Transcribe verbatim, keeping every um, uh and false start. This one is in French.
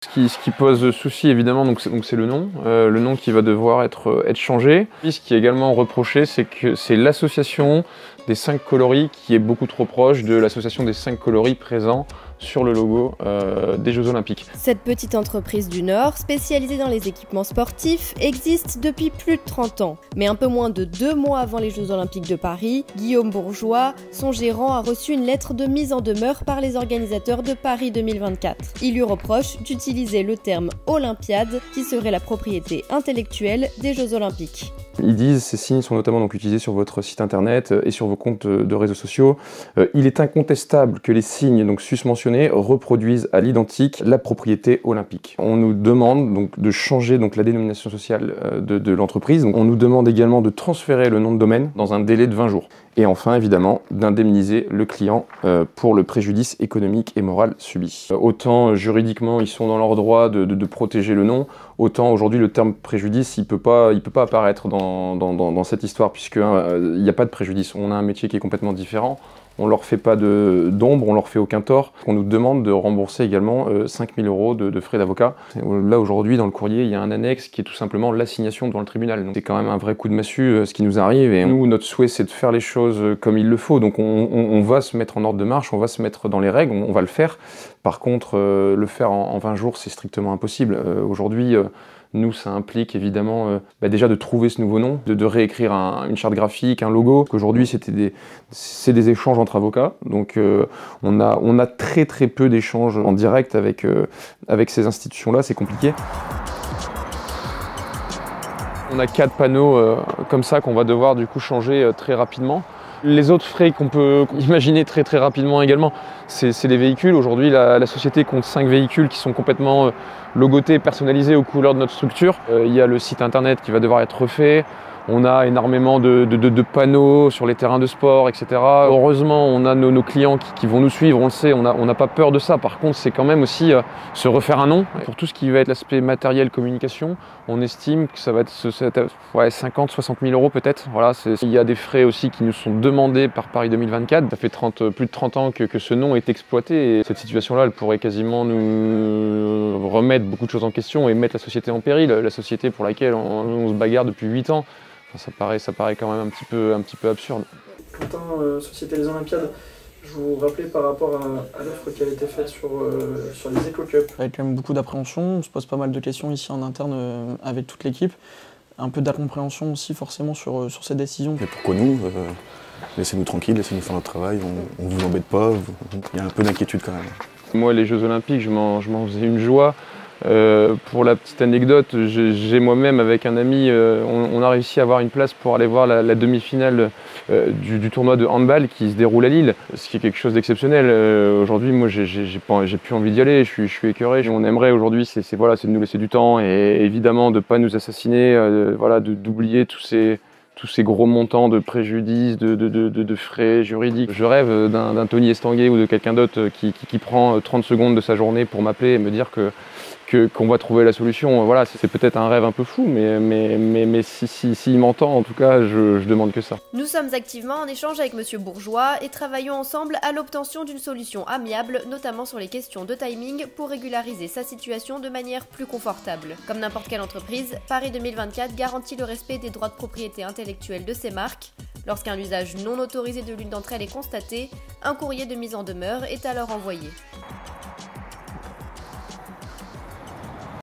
Ce qui, ce qui pose souci évidemment, donc c'est le nom, euh, le nom qui va devoir être, être changé. Ce qui est également reproché, c'est que c'est l'association des cinq coloris qui est beaucoup trop proche de l'association des cinq coloris présents sur le logo euh, des Jeux Olympiques. Cette petite entreprise du Nord, spécialisée dans les équipements sportifs, existe depuis plus de trente ans. Mais un peu moins de deux mois avant les Jeux Olympiques de Paris, Guillaume Bourgeois, son gérant, a reçu une lettre de mise en demeure par les organisateurs de Paris deux mille vingt-quatre. Il lui reproche d'utiliser le terme « Olympiade » qui serait la propriété intellectuelle des Jeux Olympiques. Ils disent, ces signes sont notamment donc utilisés sur votre site internet et sur vos comptes de réseaux sociaux. Euh, il est incontestable que les signes donc susmentionnés reproduisent à l'identique la propriété olympique. On nous demande donc de changer donc la dénomination sociale de, de l'entreprise. On nous demande également de transférer le nom de domaine dans un délai de vingt jours. Et enfin, évidemment, d'indemniser le client euh, pour le préjudice économique et moral subi. Euh, autant euh, juridiquement, ils sont dans leur droit de, de, de protéger le nom, autant aujourd'hui le terme préjudice, il peut pas, il peut pas apparaître dans, dans, dans, dans cette histoire, puisque euh, il n'y a pas de préjudice. On a un métier qui est complètement différent. On leur fait pas d'ombre, on leur fait aucun tort. On nous demande de rembourser également euh, cinq mille euros de, de frais d'avocat. Là aujourd'hui dans le courrier il y a un annexe qui est tout simplement l'assignation devant le tribunal. C'est quand même un vrai coup de massue euh, ce qui nous arrive et nous notre souhait c'est de faire les choses comme il le faut. Donc on, on, on va se mettre en ordre de marche, on va se mettre dans les règles, on, on va le faire. Par contre euh, le faire en, en vingt jours c'est strictement impossible. Euh, aujourd'hui euh, Nous, ça implique évidemment euh, bah déjà de trouver ce nouveau nom, de, de réécrire un, une charte graphique, un logo. Aujourd'hui, c'était des, c'est des échanges entre avocats. Donc, euh, on a, on a très très peu d'échanges en direct avec, euh, avec ces institutions-là. C'est compliqué. On a quatre panneaux euh, comme ça qu'on va devoir du coup changer euh, très rapidement. Les autres frais qu'on peut imaginer très très rapidement également, c'est les véhicules. Aujourd'hui, la, la société compte cinq véhicules qui sont complètement euh, logotés, personnalisés aux couleurs de notre structure. Euh, il y a le site internet qui va devoir être refait. On a énormément de, de, de, de panneaux sur les terrains de sport, et cetera. Heureusement, on a nos, nos clients qui, qui vont nous suivre, on le sait, on n'a on n'a pas peur de ça. Par contre, c'est quand même aussi euh, se refaire un nom. Pour tout ce qui va être l'aspect matériel, communication, on estime que ça va être ouais, cinquante, soixante mille euros peut-être. Voilà, il y a des frais aussi qui nous sont demandés par Paris deux mille vingt-quatre. Ça fait trente, plus de trente ans que, que ce nom est exploité. Et cette situation-là, elle pourrait quasiment nous remettre beaucoup de choses en question et mettre la société en péril. La société pour laquelle on, on se bagarre depuis huit ans. Ça paraît, ça paraît quand même un petit peu, un petit peu absurde. Quentin, euh, Société Les Olympiades, je vous rappelais par rapport à, à l'offre qui a été faite sur, euh, sur les Eco-Cups. Avec quand même beaucoup d'appréhension, on se pose pas mal de questions ici en interne euh, avec toute l'équipe. Un peu d'incompréhension aussi forcément sur, sur ces décisions. Mais pourquoi nous euh, Laissez-nous tranquilles, laissez-nous faire notre travail, on ne vous embête pas, il y a un peu d'inquiétude quand même. Moi les Jeux Olympiques, je m'en faisais une joie. Euh, pour la petite anecdote, j'ai moi-même avec un ami, euh, on, on a réussi à avoir une place pour aller voir la, la demi-finale euh, du, du tournoi de handball qui se déroule à Lille, ce qui est quelque chose d'exceptionnel. Euh, aujourd'hui, moi, j'ai plus envie d'y aller, je suis, je suis écœuré. On aimerait aujourd'hui, c'est voilà, de nous laisser du temps et évidemment de ne pas nous assassiner, euh, voilà, d'oublier tous ces, tous ces gros montants de préjudice, de, de, de, de frais juridiques. Je rêve d'un Tony Estanguet ou de quelqu'un d'autre qui, qui, qui prend trente secondes de sa journée pour m'appeler et me dire que qu'on va trouver la solution. Voilà, c'est peut-être un rêve un peu fou, mais, mais, mais, mais si, si, si il m'entend, en tout cas, je, je demande que ça. Nous sommes activement en échange avec Monsieur Bourgeois et travaillons ensemble à l'obtention d'une solution amiable, notamment sur les questions de timing, pour régulariser sa situation de manière plus confortable. Comme n'importe quelle entreprise, Paris deux mille vingt-quatre garantit le respect des droits de propriété intellectuelle de ses marques. Lorsqu'un usage non autorisé de l'une d'entre elles est constaté, un courrier de mise en demeure est alors envoyé.